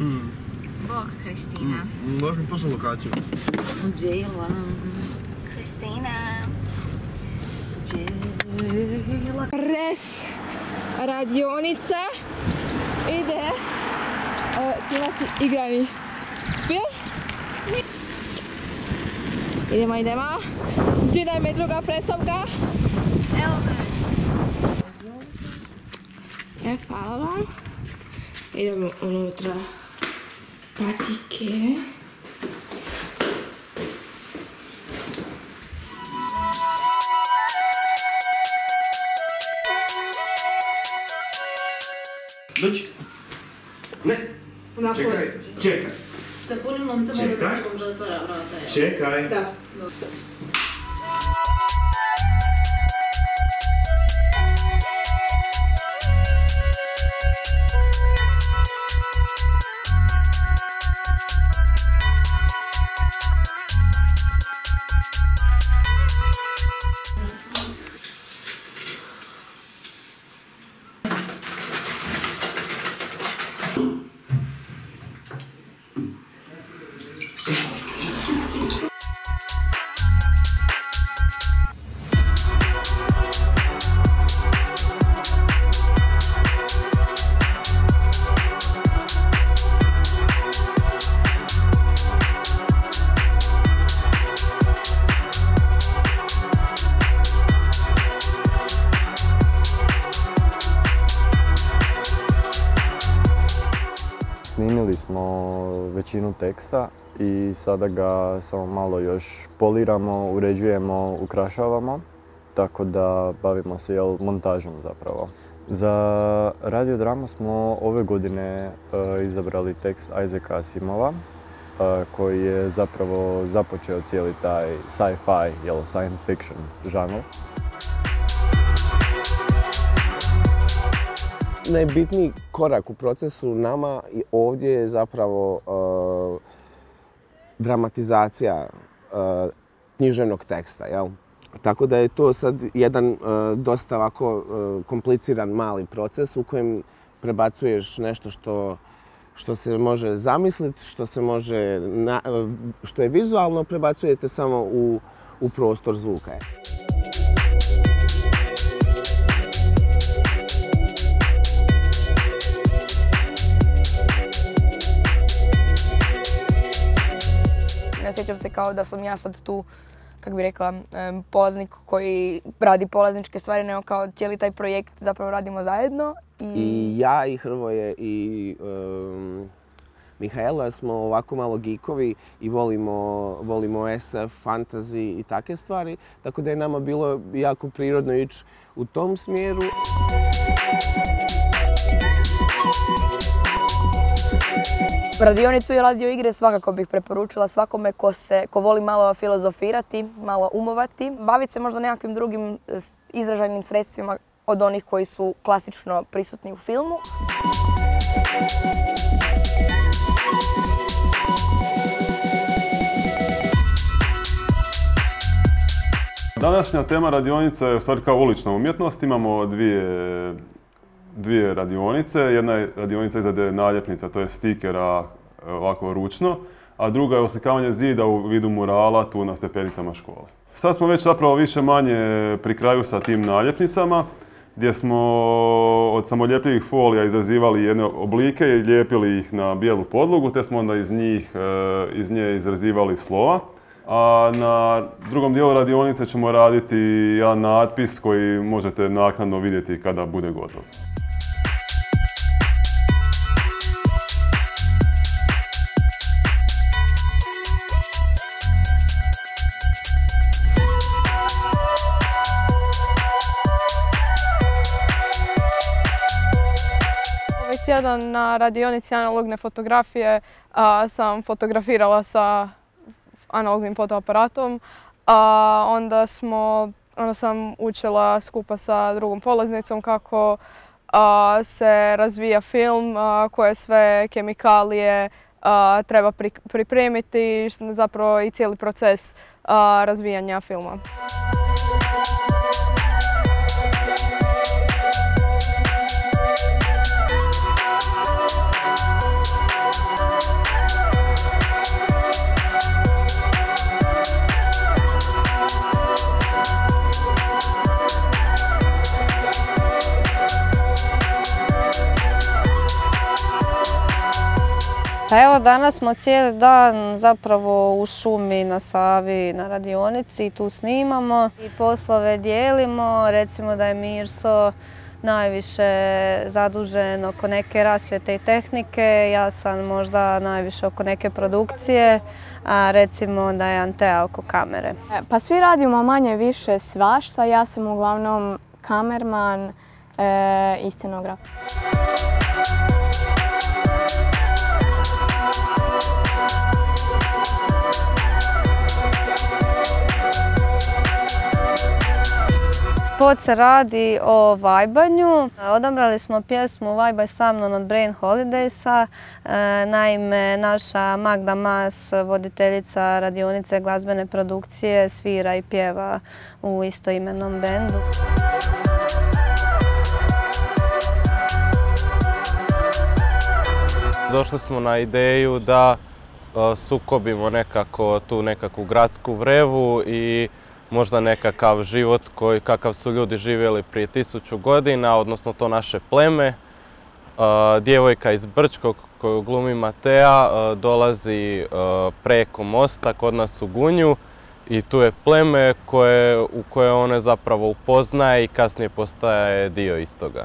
Bog, Kristina. Možeš mi poslati lokaciju? Džela. Kristina. Džela. Res radionica ide snimati igrani film. Idemo. Gdje nam je druga predstavka? Evo me. Hvala vam. Idemo unutra patike. Doći. Ne. Čekaj. Sa punim novcem onda za sobom da otvara vrata. Čekaj. Da. Snimili smo većinu teksta i sada ga samo malo još poliramo, uređujemo, ukrašavamo, tako da bavimo se montažom zapravo. Za radiodramu smo ove godine izabrali tekst Isaaca Asimova, koji je zapravo započeo cijeli taj sci-fi, science fiction žanr. Najbitniji korak u procesu nama i ovdje je zapravo dramatizacija književnog teksta. Jel? Tako da je to sad jedan dosta ovako kompliciran mali proces u kojem prebacuješ nešto što se može zamisliti, što je vizualno, prebacujete samo u prostor zvuka. Ne sjećam se kao da sam ja sad tu, kako bi rekla, polaznik koji radi polazničke stvari, nego kao cijeli taj projekt zapravo radimo zajedno. I ja i Hrvoje i Mihaela smo ovako malo geekovi i volimo SF, fantasy i takve stvari, tako da je nama bilo jako prirodno ići u tom smjeru. Radionicu i radio igre svakako bih preporučila svakome ko voli malo filozofirati, malo umovati, baviti se možda nekakvim drugim izražajnim sredstvima od onih koji su klasično prisutni u filmu. Današnja tema radionica je u stvari kao ulična umjetnost. Imamo dvije radionice. Jedna je radionica izrade naljepnica, to je stikera ovako ručno, a druga je oslikavanje zida u vidu murala tu na stepenicama škole. Sad smo već zapravo više manje pri kraju sa tim naljepnicama, gdje smo od samoljepljivih folija izrezivali jedne oblike i lijepili ih na bijelu podlogu, te smo onda iz nje izrezivali slova. A na drugom dijelu radionice ćemo raditi jedan natpis koji možete naknadno vidjeti kada bude gotov. Ovaj tjedan na radionici analogne fotografije sam fotografirala sa analognim fotoaparatom, onda sam učila skupa sa drugom polaznicom kako se razvija film, koje sve kemikalije treba pripremiti, zapravo i cijeli proces razvijanja filma. Pa evo, danas smo cijeli dan zapravo u šumi na Savi na radionici i tu snimamo i poslove dijelimo. Recimo da je Mirso najviše zadužen oko neke rasvjete i tehnike, ja sam možda najviše oko neke produkcije, a recimo da je Antea oko kamere. Pa svi radimo manje više svašta, ja sam uglavnom kamerman i scenograf. Spot se radi o vajbanju. Odabrali smo pjesmu Vajbaj sa mnom od Brain Holidaysa. Naime, naša Magda Mas, voditeljica radionice glazbene produkcije, svira i pjeva u istoimenom bendu. Došli smo na ideju da sukobimo nekako tu nekakvu gradsku vrevu i možda nekakav život kakav su ljudi živjeli prije 1000 godina, odnosno to naše pleme. Djevojka iz Brčkog koju glumi Matea dolazi preko mosta kod nas u Gunju i tu je pleme u koje one zapravo upoznaje i kasnije postaje dio istoga.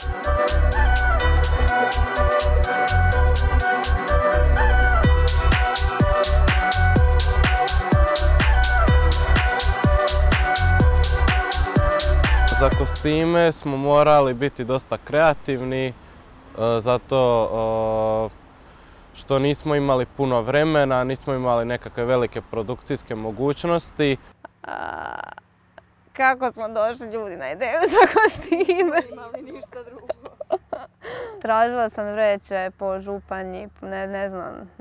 Za kostime smo morali biti dosta kreativni, zato što nismo imali puno vremena, nismo imali nekakve velike produkcijske mogućnosti. Kako smo došli ljudi na ideju za kostime? Imali ništa drugo. Tražila sam vreće po Županji, ne znam.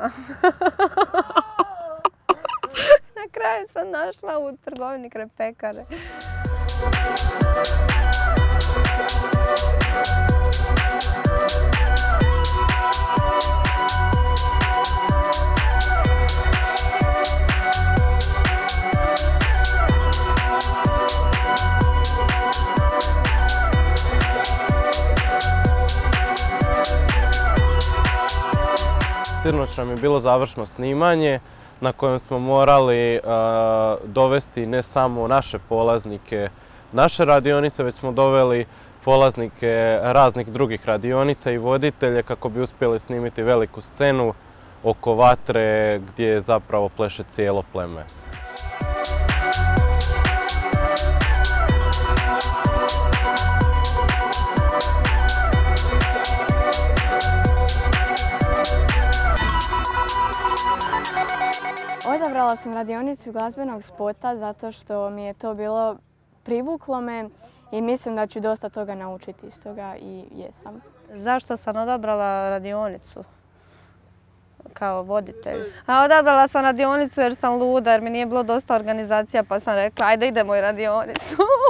Na kraju sam našla u trgovini kraj pekare. Sinoć nam je bilo završno snimanje na kojem smo morali dovesti ne samo naše polaznike naše radionice, već smo doveli polaznike raznih drugih radionica i voditelje kako bi uspjeli snimiti veliku scenu oko vatre gdje zapravo pleše cijelo pleme. Odabrala sam radionicu glazbenog spota zato što mi je to bilo privuklo me i mislim da ću dosta toga naučiti iz toga i jesam. Zašto sam odabrala radionicu kao voditelj? Odabrala sam radionicu jer sam luda, jer mi nije bilo dosta organizacija pa sam rekla ajde idemo i radionicu.